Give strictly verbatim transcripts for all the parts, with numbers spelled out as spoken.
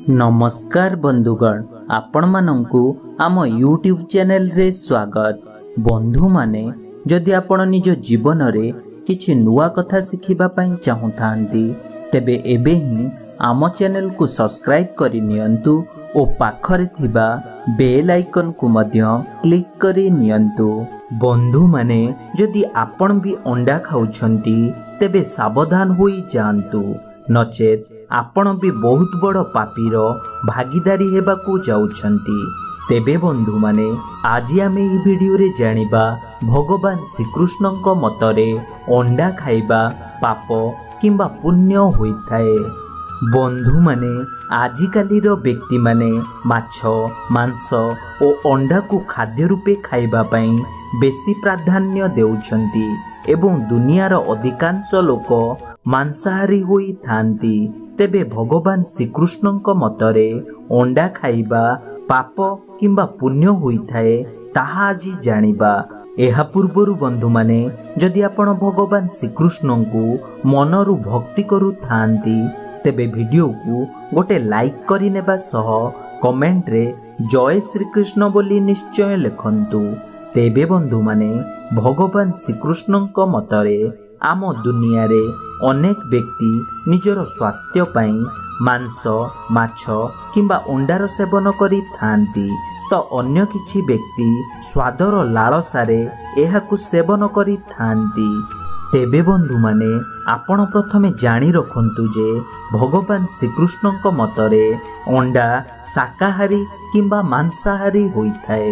नमस्कार बंधुगण, आपण मानंकु आम यूट्यूब चैनल रे स्वागत। बंधु माने जदि आपण निज जीवन रे किछि नुआ कथा शिखिबा पई चाहुथांती तेबे एबे ही आम चैनल को सब्सक्राइब करि नियंतु ओ पाखरे थिबा बेल आइकन को मध्य क्लिक करि नियंतु। बंधु माने जदि आपण भी अंडा खाउछंती तेबे सावधान होई जांतु, नचेत आपण भी बहुत बड़ पापीर भागीदारी हेबाकू जाउछंती। तेबे बंधु माने आज आमे ई वीडियो रे जानिबा भगवान श्रीकृष्णଙ୍କ मतरे अंडा खाइबा पाप किंबा पुण्य होइथाए। बंधु माने आजिकालीर व्यक्ति माने माछ मांस ओ अंडा को खाद्य रूपे खाइबा पई बेसी प्राधान्य देउछंती एवं दुनियार अधिकांश लोक मांसाहारी होई थांती। तेबे भगवान श्रीकृष्णଙ୍କ मतरे अंडा खाइबा पाप किंबा पुण्य होइथाए ताहा आज जानिबा। एहा पूर्वरु बंधु माने जदि आपण भगवान श्रीकृष्णଙ୍କୁ मनरु भक्ति करू थांती तेबे वीडियो को गोटे लाइक करि नेबा सह कमेंट रे जय श्रीकृष्ण बोली निश्चय लिखंतु। तेबे बंधु माने भगवान श्रीकृष्णଙ୍କ मतरे आम दुनिया रे अनेक व्यक्ति निजर स्वास्थ्य पाई मांस माछ किंबा अंडार सेवन करि थांती, तो अन्य किछि व्यक्ति स्वादर लालसारे एहाकु सेवन करि थांती। तेबे बंधु माने आपण प्रथमे जानी रखंतु जे भगवान श्रीकृष्णଙ୍କ मतरे अंडा शाकाहारी किंबा मांसाहारी होइथाए।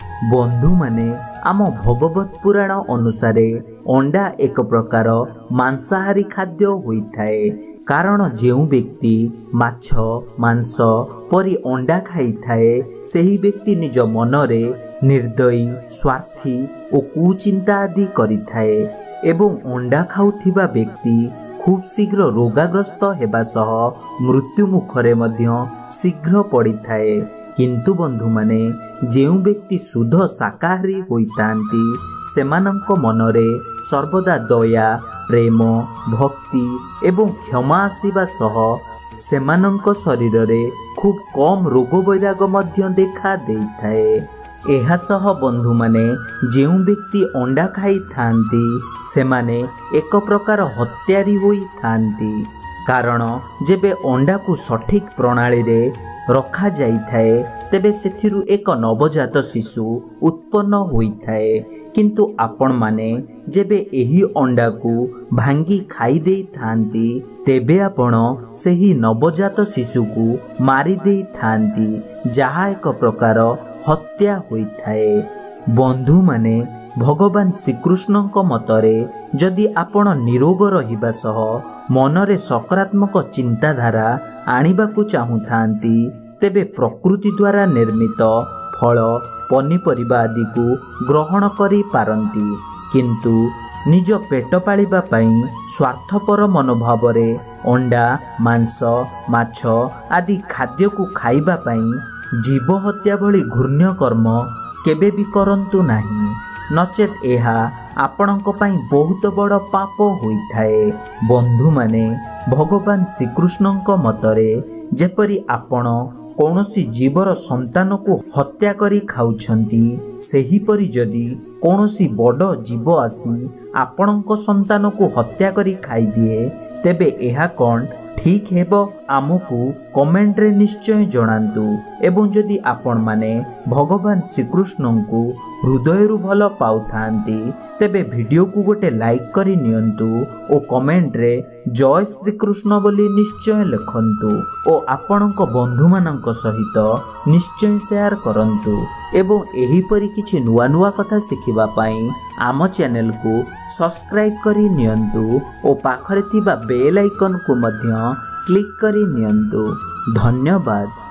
बंधु माने आम भगवत पुराण अनुसारे अंडा एक प्रकार मांसाहारी खाद्य होइथाए, कारण जेउ व्यक्ति माछ मांस परी अंडा खाई थाए सेही व्यक्ति निज मनरे निर्दयी स्वार्थी और कुचिंता आदि करि थाए एवं अंडा खाउथिबा व्यक्ति खूब शीघ्र रोगाग्रस्त हेबा सह मृत्यु मुखरे मध्य शीघ्र पड़ी थाए। किंतु बंधु माने जेउ व्यक्ति शुद्ध शाकाहारी होइतांती सेमानंक मनरे सर्वदा दया प्रेम भक्ति एवं क्षमा आसीबा सह सेमानंक शरीर रे खूब कम रोग वैराग मध्य देखा देइथाए। एहा सह बंधु माने जेउ व्यक्ति अंडा खाई थांती सेमाने एक प्रकार हत्यारी होई थांती, कारण जेबे अंडा को सठिक प्रणाली रे रखा जाई थाए तेबे सेथिरु एक नवजात शिशु उत्पन्न होई थाए। किंतु आपण माने जेबे एही अंडा को भांगी खाई देई थांती तेबे आपण सेही नवजात शिशु को मारी देई थांती, जहा एक प्रकार हत्या होई थाए। बंधु माने भगवान श्रीकृष्णଙ୍କ मतरे जदि आपण निरोग रहिबा सह मनरे सकारात्मक चिंताधारा आनिबाकू चाहुथांती तेबे प्रकृति द्वारा निर्मित फल पनीपरिबा आदि को ग्रहण करि पारंती, किंतु निज पेट पालिबा पई स्वार्थपर मनोभाव रे अंडा मांस माछ आदि खाद्य को खाइबा पई जीव हत्या भली घृण्य कर्म केबे भी करंतु नाही, नचेत एहा आपणक पई बहुत बड़ पाप होइथाए। बंधु माने भगवान श्रीकृष्णଙ୍କ मतरे जेपरि आपण कौनसी जीवर संतान को हत्या करी खाउछंती सेही परि जदि कौनसी बड़ जीव आसी आपणक संतान को हत्या करी खाई दिए तेबे एहा कोन ठीक हेबो आमको कमेंट रे निश्चय जणांतु। एवं जदि आपण माने भगवान श्रीकृष्ण को हृदय रु भल पाउथांती तेबे वीडियो को गोटे लाइक करि नियंतु ओ कमेंट रे जय श्रीकृष्ण बोली निश्चय लिखंतु ओ आपणक बंधु मानक सहित निश्चय शेयर करंतु। एवं एही परि किछि नुआ नुआ कथा शिखिबा पई आम चैनल को सब्सक्राइब करि नियंतु ओ पाखरे थिबा बेल आइकन को मध्य क्लिक करि नियंतु। धन्यवाद।